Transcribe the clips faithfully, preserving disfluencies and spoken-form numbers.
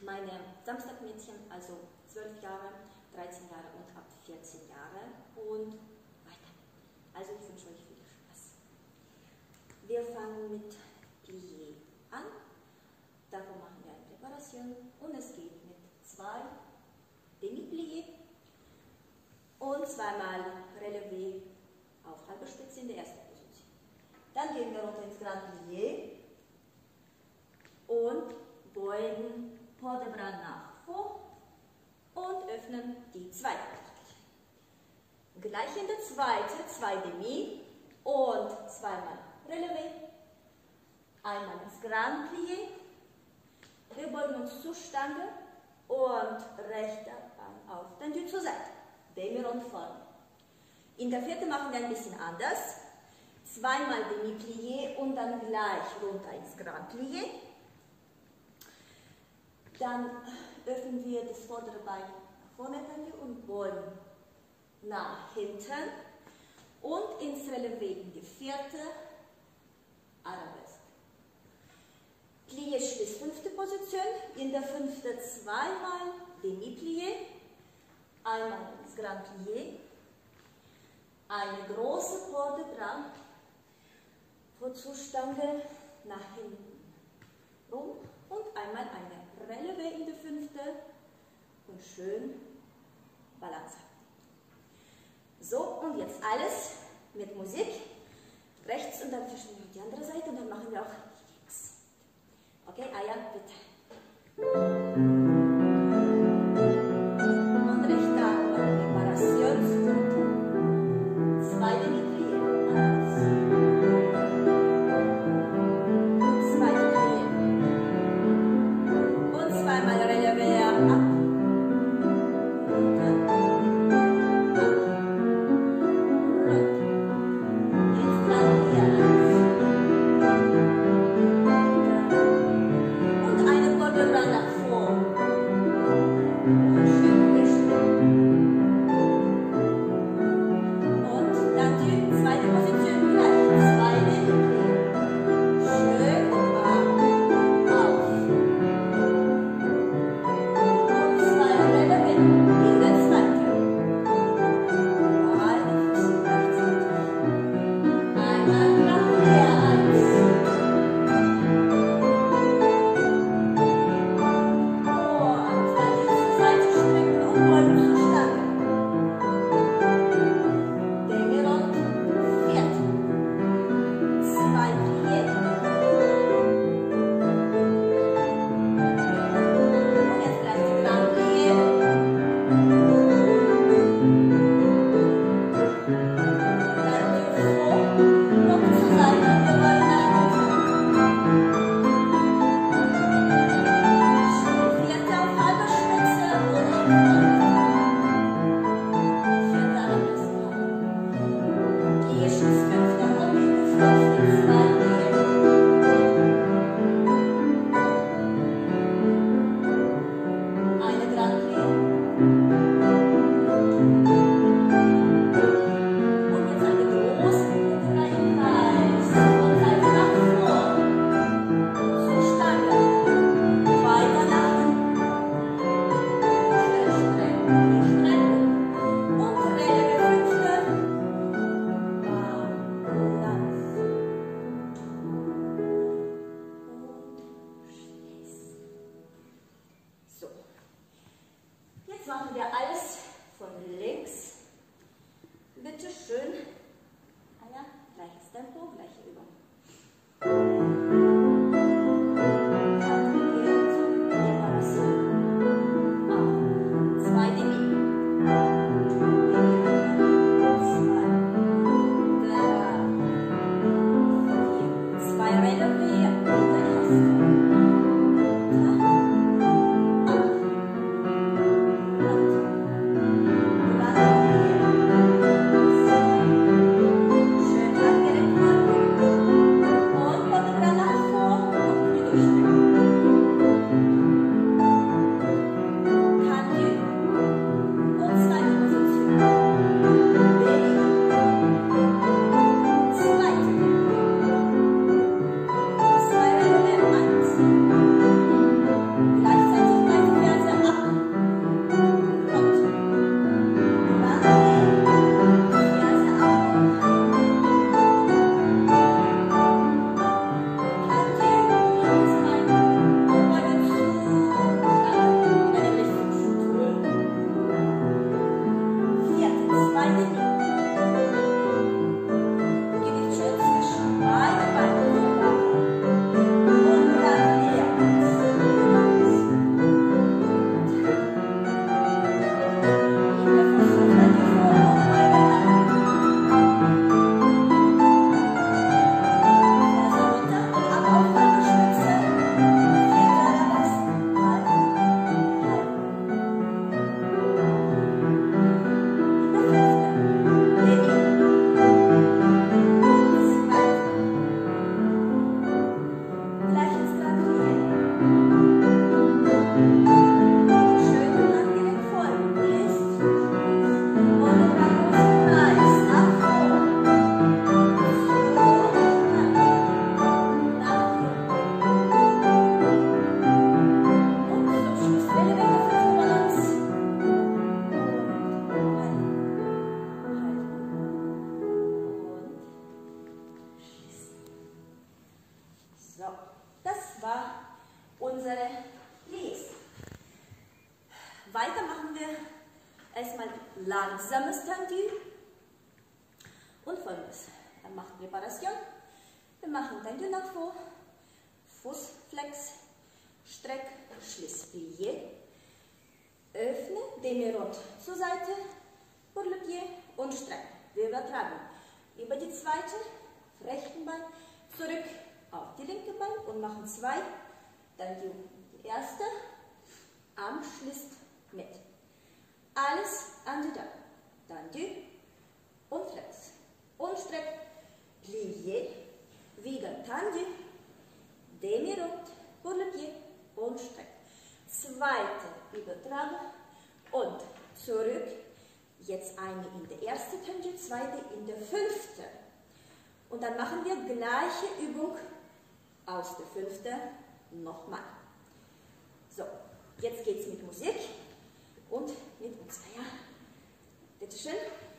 meine Samstagmädchen, also zwölf Jahre, dreizehn Jahre und ab vierzehn Jahre und weiter. Also ich wünsche euch viel Spaß. Wir fangen mit Plié an. Davor machen wir eine Präparation und es geht mit zwei Demi-Plié und zweimal Relevé auf halbe Spitze in der ersten Position. Dann gehen wir runter ins Grand Plié und beugen Port de Bras nach vor und öffnen die zweite Position. Gleich in der zweiten zwei Demi und zweimal Relevé, einmal ins Grand Plié. Wir beugen uns zur Stange und rechter Arm auf den Dü zur Seite. Demi und vorne. In der vierten machen wir ein bisschen anders. Zweimal Demi-Plié und dann gleich runter ins Grand Plié. Dann öffnen wir das vordere Bein nach vorne und beugen nach hinten und ins Relevé in die vierte Arabesque. Plié schließt fünfte Position, in der fünften zweimal Demi-Plié, einmal ins Grand Plié, eine große Port de Bras, vor Zustange nach hinten rum und einmal eine Relevé in der fünften und schön Balance. So, und jetzt alles mit Musik, rechts und dann verschwinden wir auf die andere Seite und dann machen wir auch links. Okay, Aya, bitte. Und rechter Arm, Reparationspunkt. Zwei Demi-Plié. Eins. Zweite Plié. Und zweimal Relevé ab. Runter. Ab. Runter. Jetzt Grand Plié. Und eine Port de Bras nach vor. Und schön bestimmt. Und dann die zweite Position gleich. Zwei Demi-Plié. Schön warm auf. Und zwei Relevé in der zweiten. Beide Füße gleichzeitig. Einmal Grand Plié eins. Erstmal langsames Tendu und folgendes. Dann macht Präparation. Wir machen Tendu nach vor, Fußflex, Streck, Schließ, Plié, öffne, Demi-Rond zur Seite, pour le pied und Streck. Wir übertragen über die zweite, rechten Bein, zurück auf die linke Bein und machen zwei, dann die erste, Arm schließt mit. Alles an die Dame. Dann die und Flex. Und Streck, Plié, wieder Tendu, Demi-Rond, pour le pied und Streck. Zweite Übertragung und zurück. Jetzt eine in der ersten Tendu, zweite in der fünften. Und dann machen wir gleiche Übung aus der fünften nochmal. So, jetzt geht es mit Musik und mit uns. Ja, bitteschön.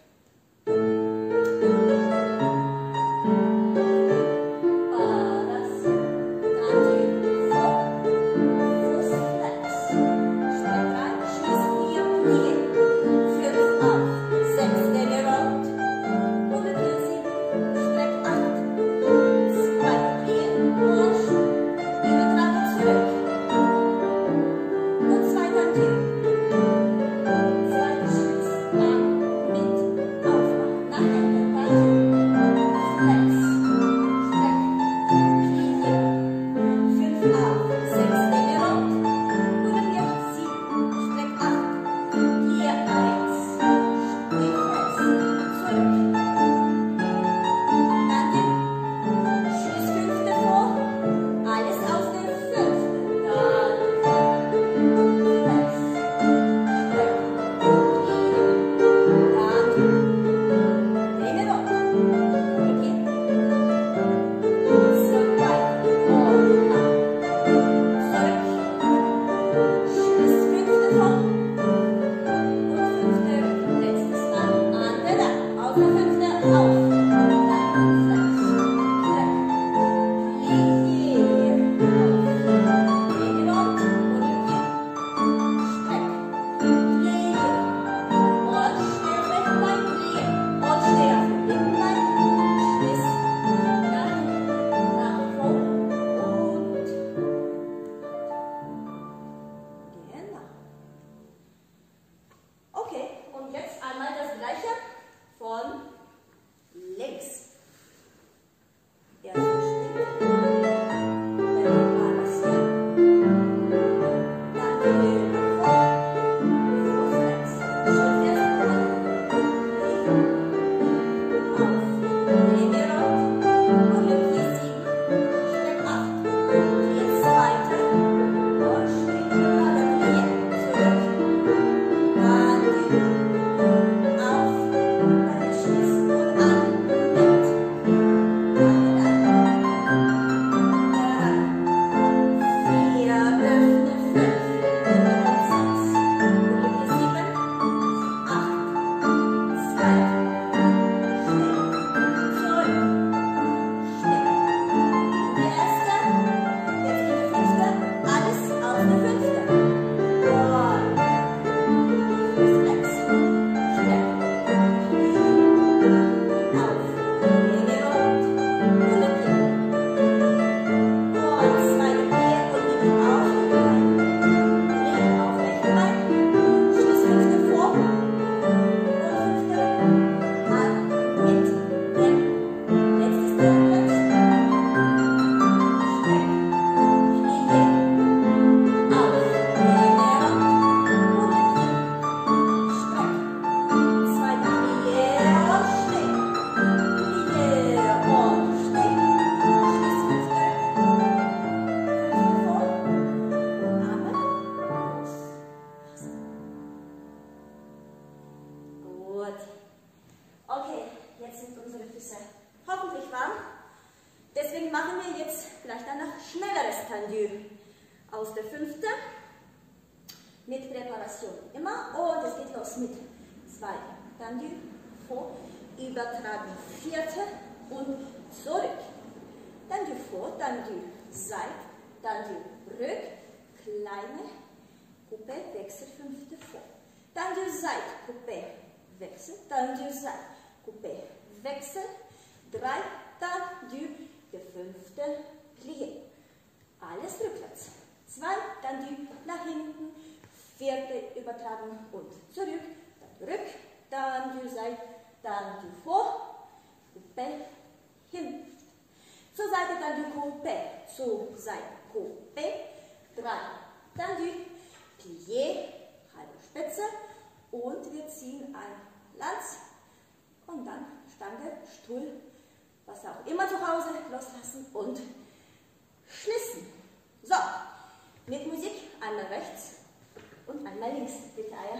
Aus der fünften mit Präparation immer und es geht los mit zwei, Tendu, vor, übertragen, vierte und zurück. Tendu vor, Tendu Seite, Tendu Rück, kleine Kuppe, Wechsel, fünfte vor. tendu Seite, Coupé, Wechsel, tendu Seite, Coupé, Wechsel, drei, tendu, der fünfte, Plié. Alles rückwärts. Zwei, tendu nach hinten, vierte übertragen und zurück, dann rück, tendu Seite, tendu vor, Coupé, hin. Zur Seite tendu Coupé, zur Seite Coupé, drei, tendu, Plié, halbe Spitze und wir ziehen ein Lanz und dann Stange, Stuhl, was auch immer zu Hause, loslassen und schließen. So, mit Musik einmal rechts und einmal links, bitte Eier.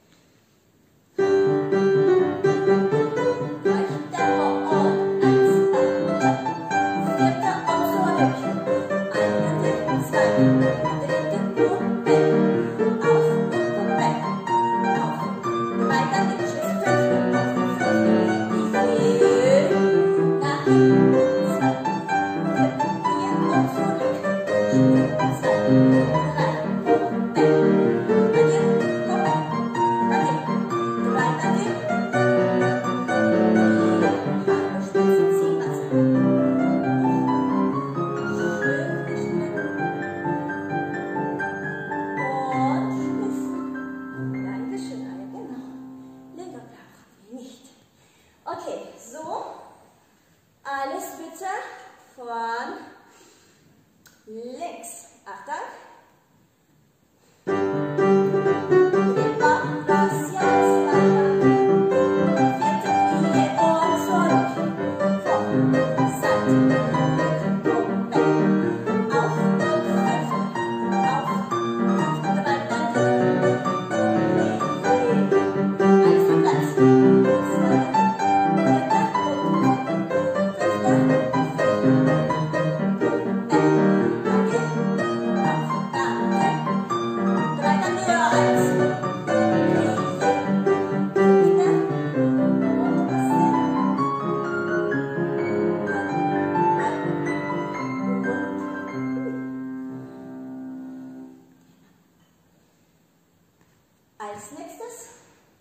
Als nächstes,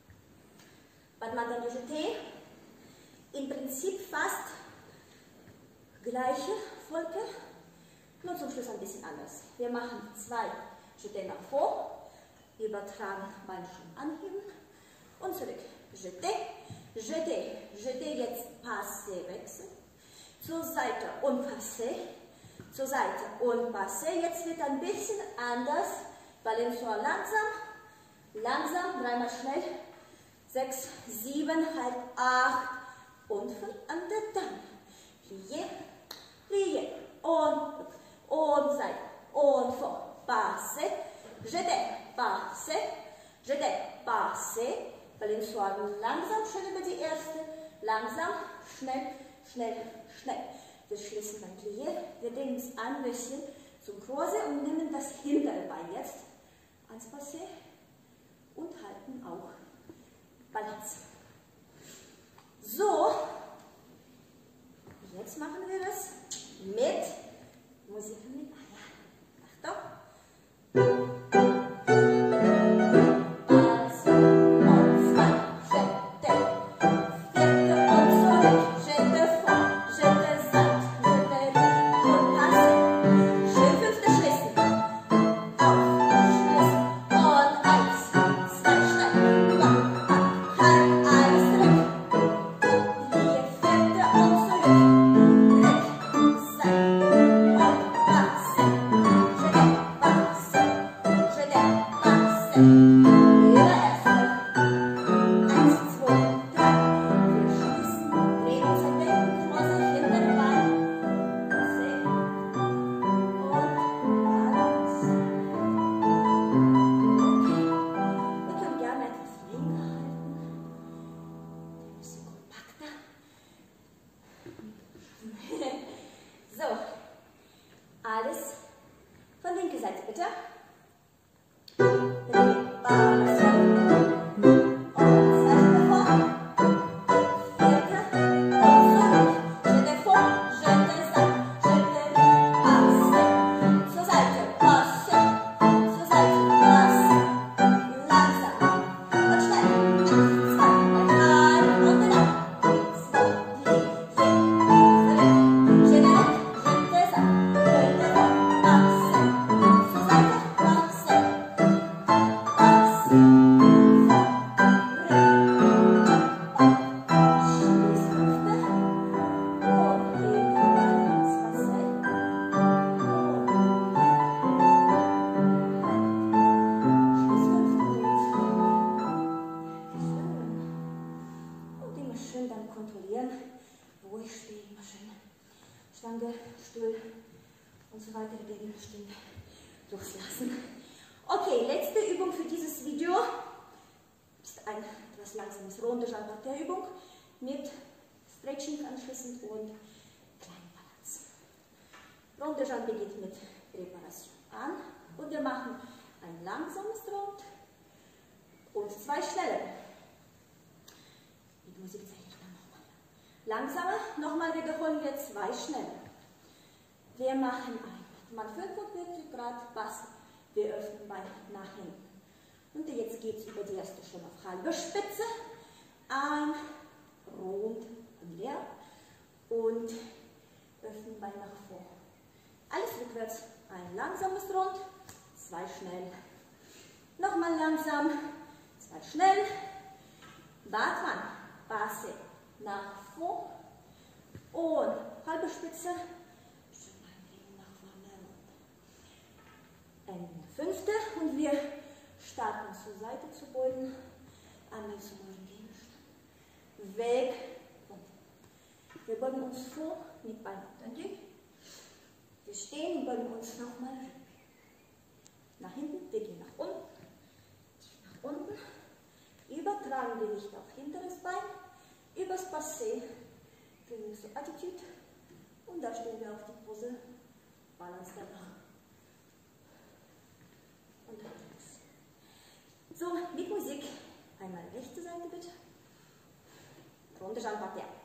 was man dann durch den Tee, im Prinzip fast gleiche Folge, nur zum Schluss ein bisschen anders. Wir machen zwei Jeté nach vor, übertragen, Bein schon anheben und zurück. Jeté, Jeté, Jeté, jetzt Passé, Wechsel, zur Seite und Passé, zur Seite und Passé. Jetzt wird ein bisschen anders, weil im Soir langsam, langsam, dreimal schnell, sechs, sieben, halb, acht und fünf, an der Dame. Plié, plié, und, und Seite, und vor, Passé, Jeté, Passé, Jeté, Passé, weil im Soir langsam, schnell über die erste, langsam, schnell, schnell, schnell. Wir schließen beim Plié, wir dehnen es ein bisschen zum Croisé und nehmen das hintere Bein jetzt ans Passé und halten auch Balance. So, jetzt machen wir das mit Musik mit Eier. Achtung! Alles von linker Seite bitte. Ronde Jambe Parterre Übung mit Stretching anschließend und kleinen Balance. Ronde Jambe geht mit Präparation an und wir machen ein langsames Rond und zwei schnelle. Die Musik zeige ich dann nochmal. Langsamer, nochmal wiederholen wir zwei schnelle. Wir machen ein, mal fünfundvierzig Grad Pass, wir öffnen Bein nach hinten. Und jetzt geht es über die erste schon auf halbe Spitze, ein, rund und leer und öffnen Bein nach vor. Alles rückwärts, ein langsames Rund, zwei schnell. Nochmal langsam, zwei schnell. Batman, Passe nach vor und halbe Spitze. Schön einlegen nach vorne. Ein fünfte und wir starten zur Seite zu beugen. Einmal zum Gegenstand. Weg und wir beugen uns vor mit Bein unter den Rücken. Wir stehen und beugen uns nochmal nach hinten, wir gehen nach unten, nach unten, übertragen Gewicht auf hinteres Bein, übers Passé, kriegen wir so Attitude und da stehen wir auf die Pose, Balance danach. Und anderes. So, mit Musik, einmal rechte Seite bitte, Ronde Jambe Parterre.